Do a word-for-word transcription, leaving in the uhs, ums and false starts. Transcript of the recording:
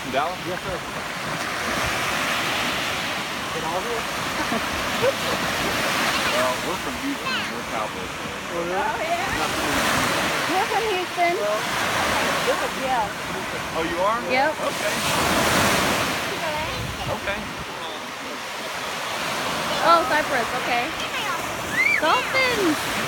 from Dallas? Yes, sir. Get all here? Well, we're from Houston. We're Cowboys fans. Oh, yeah? We're from Houston. Yeah. Oh, you are? Yep. Okay. Okay. Oh, Cyprus. Okay. Dolphins.